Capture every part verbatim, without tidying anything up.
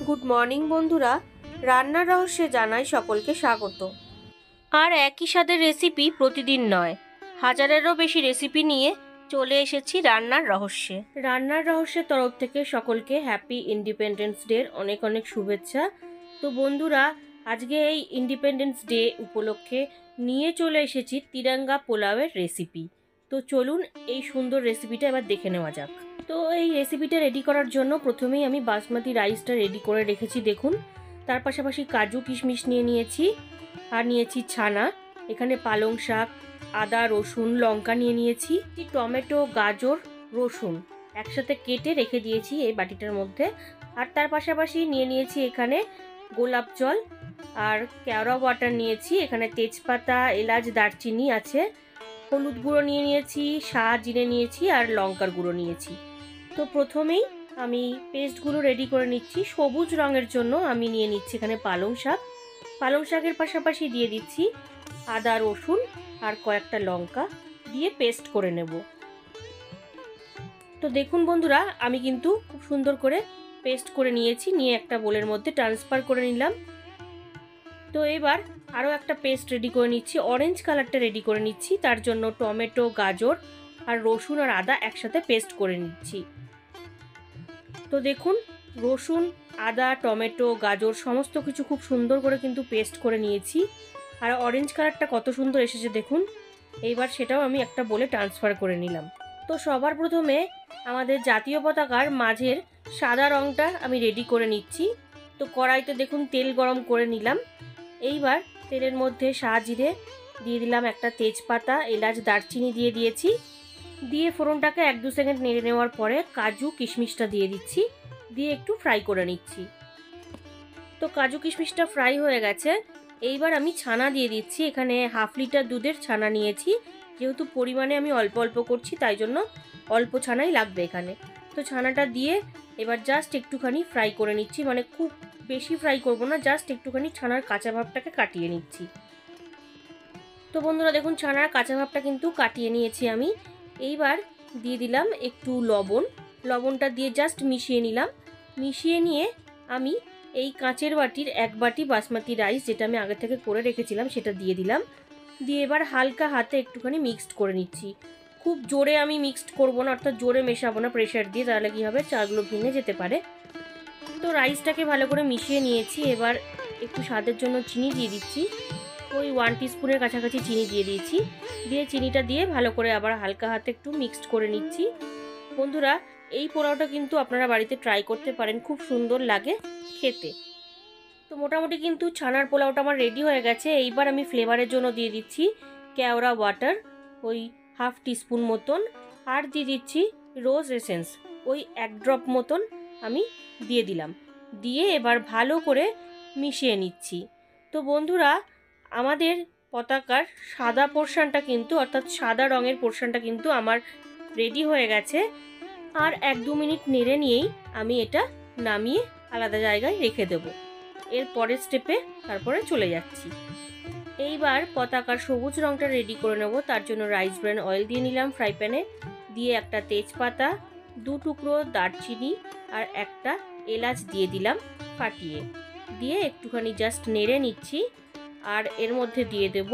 Good morning বন্ধুরা, রান্নার রহস্যে জানাই সকলকে স্বাগত। আর একই স্বাদের রেসিপি প্রতিদিন নয়, হাজারেরও বেশি রেসিপি নিয়ে চলে এসেছি রান্নার রহস্যে। রান্নার রহস্যের তরফ থেকে সকলকে হ্যাপি ইন্ডিপেন্ডেন্স ডের অনেক অনেক শুভেচ্ছা। তো বন্ধুরা, আজকে এই ইন্ডিপেন্ডেন্স ডে উপলক্ষে নিয়ে চলে এসেছি তিরঙ্গা পোলাওয়ের রেসিপি। তো চলুন এই সুন্দর রেসিপিটা এবার দেখে নেওয়া যাক। তো এই রেসিপিটা রেডি করার জন্য প্রথমেই আমি বাসমতি রাইসটা রেডি করে রেখেছি দেখুন। তার পাশাপাশি কাজু কিশমিশ নিয়ে নিয়েছি, আর নিয়েছি ছানা, এখানে পালং শাক, আদা রসুন লঙ্কা নিয়ে নিয়েছি, টমেটো গাজর রসুন একসাথে কেটে রেখে দিয়েছি এই বাটিটার মধ্যে। আর তার পাশাপাশি নিয়ে নিয়েছি এখানে গোলাপ জল আর কেওড়া ওয়াটার নিয়েছি, এখানে তেজপাতা এলাচ দারচিনি আছে, হলুদ গুঁড়ো নিয়ে নিয়েছি, শাহ জিরে নিয়েছি আর লঙ্কার গুঁড়ো নিয়েছি। তো প্রথমেই আমি পেস্টগুলো রেডি করে নিচ্ছি। সবুজ রঙের জন্য আমি নিয়ে নিচ্ছি এখানে পালং শাক, পালং শাকের পাশাপাশি দিয়ে দিচ্ছি আদা রসুন আর কয়েকটা লঙ্কা দিয়ে পেস্ট করে নেব। তো দেখুন বন্ধুরা, আমি কিন্তু খুব সুন্দর করে পেস্ট করে নিয়েছি, নিয়ে একটা বোলের মধ্যে ট্রান্সফার করে নিলাম। তো এবার আরও একটা পেস্ট রেডি করে নিচ্ছি, অরেঞ্জ কালারটা রেডি করে নিচ্ছি। তার জন্য টমেটো গাজর আর রসুন আর আদা একসাথে পেস্ট করে নিচ্ছি। তো দেখুন, রসুন আদা টমেটো গাজর সমস্ত কিছু খুব সুন্দর করে কিন্তু পেস্ট করে নিয়েছি, আর অরেঞ্জ কালারটা কত সুন্দর এসেছে দেখুন। এইবার সেটাও আমি একটা বলে ট্রান্সফার করে নিলাম। তো সবার প্রথমে আমাদের জাতীয় পতাকার মাঝের সাদা রঙটা আমি রেডি করে নিচ্ছি। তো কড়াইতে দেখুন তেল গরম করে নিলাম। এইবার তেলের মধ্যে শাহ জিরে দিয়ে দিলাম, একটা তেজপাতা এলাচ দারচিনি দিয়ে দিয়েছি, দিয়ে ফোড়নটাকে এক দু সেকেন্ড নেড়ে নেওয়ার পরে কাজু কিশমিশটা দিয়ে দিচ্ছি, দিয়ে একটু ফ্রাই করে নিচ্ছি। তো কাজু কিশমিশটা ফ্রাই হয়ে গেছে। এইবার আমি ছানা দিয়ে দিচ্ছি, এখানে হাফ লিটার দুধের ছানা নিয়েছি, যেহেতু পরিমাণে আমি অল্প অল্প করছি তাই জন্য অল্প ছানাই লাগবে এখানে। তো ছানাটা দিয়ে এবার জাস্ট একটুখানি ফ্রাই করে নিচ্ছি, মানে খুব বেশি ফ্রাই করব না, জাস্ট একটুখানি ছানার কাঁচা ভাবটাকে কাটিয়ে নিচ্ছি। তো বন্ধুরা দেখুন, ছানার কাঁচা ভাবটা কিন্তু কাটিয়ে নিয়েছি আমি। এইবার দিয়ে দিলাম একটু লবণ, লবণটা দিয়ে জাস্ট মিশিয়ে নিলাম। মিশিয়ে নিয়ে আমি এই কাঁচের বাটির এক বাটি বাসমতি রাইস, যেটা আমি আগে থেকে করে রেখেছিলাম, সেটা দিয়ে দিলাম। দিয়ে এবার হালকা হাতে একটুখানি মিক্সড করে নিচ্ছি। খুব জোরে আমি মিক্সড করব না, অর্থাৎ জোরে মেশাবো না প্রেশার দিয়ে, তাহলে কী হবে চালগুলো ভেঙে যেতে পারে। তো রাইসটাকে ভালো করে মিশিয়ে নিয়েছি। এবার একটু স্বাদের জন্য চিনি দিয়ে দিচ্ছি, ওই ওয়ান টিস্পুনের কাছাকাছি চিনি দিয়ে দিয়েছি। দিয়ে চিনিটা দিয়ে ভালো করে আবার হালকা হাতে একটু মিক্সড করে নিচ্ছি। বন্ধুরা, এই পোলাওটা কিন্তু আপনারা বাড়িতে ট্রাই করতে পারেন, খুব সুন্দর লাগে খেতে। তো মোটামুটি কিন্তু ছানার পোলাওটা আমার রেডি হয়ে গেছে। এইবার আমি ফ্লেভারের জন্য দিয়ে দিচ্ছি কেওড়া ওয়াটার ওই হাফ টিস্পুন মতন, আর দিয়ে দিচ্ছি রোজ এসেন্স ওই এক ড্রপ মতন আমি দিয়ে দিলাম। দিয়ে এবার ভালো করে মিশিয়ে নিচ্ছি। তো বন্ধুরা, আমাদের পতাকার সাদা পোর্শনটা কিন্তু, অর্থাৎ সাদা রঙের পোর্শনটা কিন্তু আমার রেডি হয়ে গেছে। আর এক দু মিনিট নেড়ে নিয়েই আমি এটা নামিয়ে আলাদা জায়গায় রেখে দেব। এর পরের স্টেপে তারপরে চলে যাচ্ছি। এইবার পতাকার সবুজ রঙটা রেডি করে নেব। তার জন্য রাইস ব্র্যান অয়েল দিয়ে নিলাম ফ্রাই প্যানে, দিয়ে একটা তেজপাতা, দু টুকরো দারচিনি আর একটা এলাচ দিয়ে দিলাম ফাটিয়ে, দিয়ে একটুখানি জাস্ট নেড়ে নিচ্ছি। আর এর মধ্যে দিয়ে দেব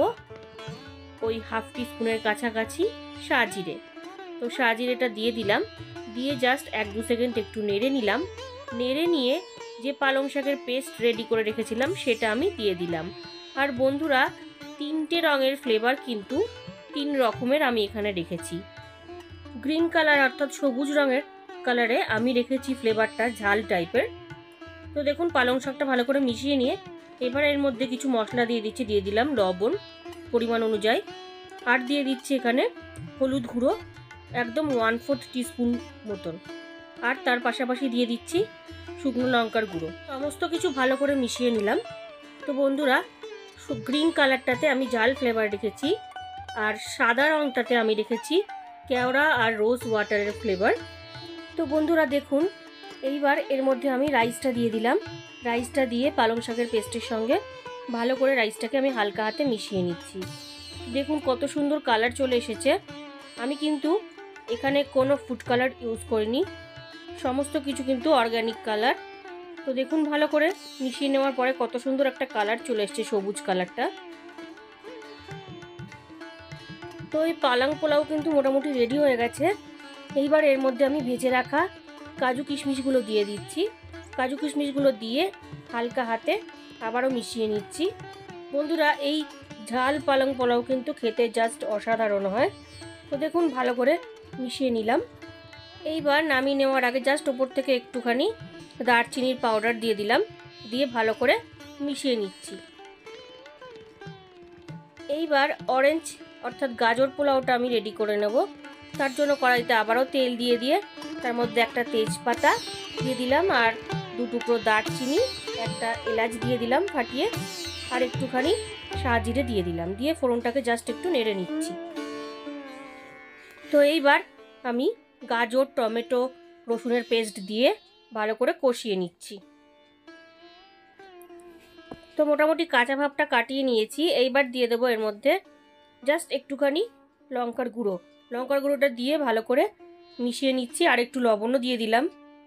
ওই হাফ টিস্পুনের কাছাকাছি শাহ জিরে। তো শাহ জিরেটা দিয়ে দিলাম, দিয়ে জাস্ট এক দু সেকেন্ড একটু নেড়ে নিলাম। নেড়ে নিয়ে যে পালং শাকের পেস্ট রেডি করে রেখেছিলাম সেটা আমি দিয়ে দিলাম। আর বন্ধুরা, তিনটে রঙের ফ্লেভার কিন্তু তিন রকমের আমি এখানে রেখেছি। গ্রিন কালার অর্থাৎ সবুজ রঙের কালারে আমি রেখেছি ফ্লেভারটা ঝাল টাইপের। তো দেখুন, পালং শাকটা ভালো করে মিশিয়ে নিয়ে এবার এর মধ্যে কিছু মশলা দিয়ে দিচ্ছি। দিয়ে দিলাম লবণ পরিমাণ অনুযায়ী, আর দিয়ে দিচ্ছি এখানে হলুদ গুঁড়ো একদম ওয়ান ফোর্থ টিস্পুন মতন, আর তার পাশাপাশি দিয়ে দিচ্ছি শুকনো লঙ্কার গুঁড়ো। সমস্ত কিছু ভালো করে মিশিয়ে নিলাম। তো বন্ধুরা, গ্রিন কালারটাতে আমি ঝাল ফ্লেভার রেখেছি, আর সাদা রঙটাতে আমি রেখেছি কেওড়া আর রোজ ওয়াটারের ফ্লেভার। তো বন্ধুরা দেখুন, এইবার এর মধ্যে আমি রাইসটা দিয়ে দিলাম। রাইসটা দিয়ে পালং শাকের পেস্টের সঙ্গে ভালো করে রাইসটাকে আমি হালকা হাতে মিশিয়ে নিচ্ছি। দেখুন কত সুন্দর কালার চলে এসেছে। আমি কিন্তু এখানে কোনো ফুড কালার ইউজ করিনি, সমস্ত কিছু কিন্তু অর্গ্যানিক কালার। তো দেখুন ভালো করে মিশিয়ে নেওয়ার পরে কত সুন্দর একটা কালার চলে এসছে, সবুজ কালারটা। তো এই পালং পোলাও কিন্তু মোটামুটি রেডি হয়ে গেছে। এইবার এর মধ্যে আমি ভেজে রাখা কাজু কিশমিশগুলো দিয়ে দিচ্ছি। কাজু কিশমিশগুলো দিয়ে হালকা হাতে আবারও মিশিয়ে নিচ্ছি। বন্ধুরা, এই ঝাল পালং পোলাও কিন্তু খেতে জাস্ট অসাধারণ হয়। তো দেখুন ভালো করে মিশিয়ে নিলাম। এইবার নামিয়ে নেওয়ার আগে জাস্ট ওপর থেকে একটুখানি দারচিনির পাউডার দিয়ে দিলাম, দিয়ে ভালো করে মিশিয়ে নিচ্ছি। এইবার অরেঞ্জ অর্থাৎ গাজর পোলাওটা আমি রেডি করে নেব। তার জন্য কড়াইতে আবারও তেল দিয়ে দিয়ে তার মধ্যে একটা তেজপাতা দিয়ে দিলাম, আর দু টুকরো দারচিনি, একটা এলাচ দিয়ে দিলাম ফাটিয়ে, আর একটুখানি সাজিরে দিয়ে দিলাম, দিয়ে ফোড়নটাকে জাস্ট একটু নেড়ে নিচ্ছি। তো এইবার আমি গাজর, টমেটো, রসুনের পেস্ট দিয়ে ভালো করে কষিয়ে নিচ্ছি। তো মোটামুটি কাঁচা ভাবটা কাটিয়ে নিয়েছি। এইবার দিয়ে দেবো এর মধ্যে জাস্ট একটুখানি লঙ্কার গুঁড়ো। লঙ্কার গুঁড়োটা দিয়ে ভালো করে মিশিয়ে নিচ্ছি, আর একটু লবণও দিয়ে দিলাম।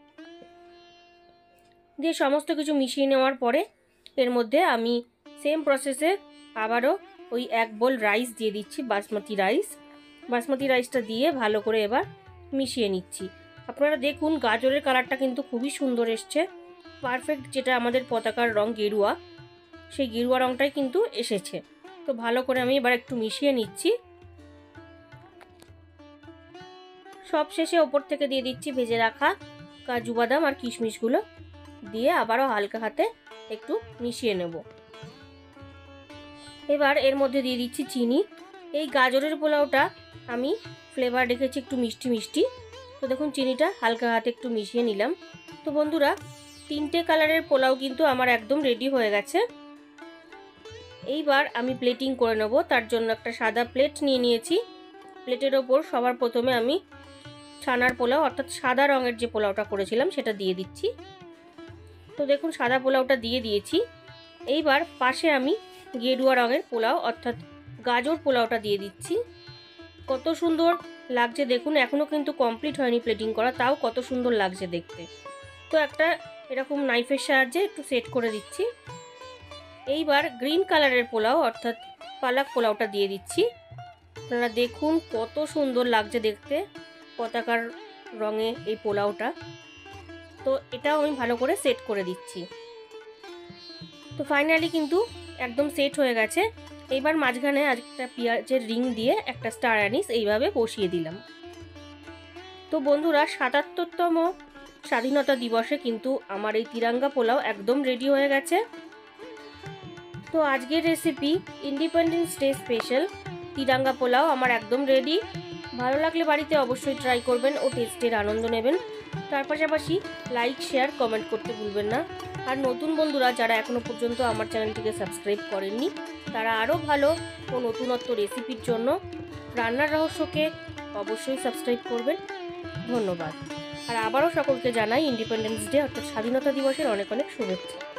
দিয়ে সমস্ত কিছু মিশিয়ে নেওয়ার পরে এর মধ্যে আমি সেম প্রসেসে আবারও ওই এক বোল রাইস দিয়ে দিচ্ছি, বাসমতি রাইস। বাসমতি রাইসটা দিয়ে ভালো করে এবার মিশিয়ে নিচ্ছি। আপনারা দেখুন গাজরের কালারটা কিন্তু খুবই সুন্দর এসছে, পারফেক্ট, যেটা আমাদের পতাকার রং গেরুয়া, সেই গেরুয়া রংটাই কিন্তু এসেছে। তো ভালো করে আমি এবার একটু মিশিয়ে নিচ্ছি। সব শেষে ওপর থেকে দিয়ে দিচ্ছি ভেজে রাখা কাজু বাদাম আর কিশমিশগুলো, দিয়ে আবারও হালকা হাতে একটু মিশিয়ে নেব। এবার এর মধ্যে দিয়ে দিচ্ছি চিনি। এই গাজরের পোলাওটা আমি ফ্লেভার রেখেছি একটু মিষ্টি মিষ্টি। তো দেখুন চিনিটা হালকা হাতে একটু মিশিয়ে নিলাম। তো বন্ধুরা, তিনটে কালারের পোলাও কিন্তু আমার একদম রেডি হয়ে গেছে। এইবার আমি প্লেটিং করে নেব। তার জন্য একটা সাদা প্লেট নিয়ে নিয়েছি। প্লেটের ওপর সবার প্রথমে আমি ছানার পোলাও অর্থাৎ সাদা রঙের যে পোলাওটা করেছিলাম সেটা দিয়ে দিচ্ছি। তো দেখুন সাদা পোলাওটা দিয়ে দিয়েছি। এইবার পাশে আমি গেরুয়া রঙের পোলাও অর্থাৎ গাজর পোলাওটা দিয়ে দিচ্ছি। কত সুন্দর লাগছে দেখুন, এখনও কিন্তু কমপ্লিট হয়নি প্লেটিং করা, তাও কত সুন্দর লাগছে দেখতে। তো একটা এরকম নাইফের সাহায্যে একটু সেট করে দিচ্ছি। এইবার গ্রিন কালারের পোলাও অর্থাৎ পালক পোলাওটা দিয়ে দিচ্ছি। আপনারা দেখুন কত সুন্দর লাগছে দেখতে পতাকার রঙে এই পোলাওটা। তো এটাও আমি ভালো করে সেট করে দিচ্ছি। তো ফাইনালি কিন্তু একদম সেট হয়ে গেছে। এইবার মাঝখানে আরেকটা পেঁয়াজের রিং দিয়ে একটা স্টার অ্যানিস এইভাবে বসিয়ে দিলাম। তো বন্ধুরা, সাতাত্তরতম স্বাধীনতা দিবসে কিন্তু আমার এই তিরঙ্গা পোলাও একদম রেডি হয়ে গেছে। তো আজকের recipe Independence Day special tiranga pulao আমার একদম রেডি। ভালো লাগলে বাড়িতে অবশ্যই ট্রাই করবেন ও টেস্টের আনন্দ নেবেন। তার পাশাপাশি লাইক, শেয়ার, কমেন্ট করতে ভুলবেন না। আর নতুন বন্ধুরা যারা এখনও পর্যন্ত আমার চ্যানেলটিকে সাবস্ক্রাইব করেননি, তারা আরও ভালো ও নতুনত্ব রেসিপির জন্য রান্নার রহস্যকে অবশ্যই সাবস্ক্রাইব করবেন। ধন্যবাদ। আর আবারও সকলকে জানাই ইন্ডিপেন্ডেন্স ডে অর্থাৎ স্বাধীনতা দিবসের অনেক অনেক শুভেচ্ছা।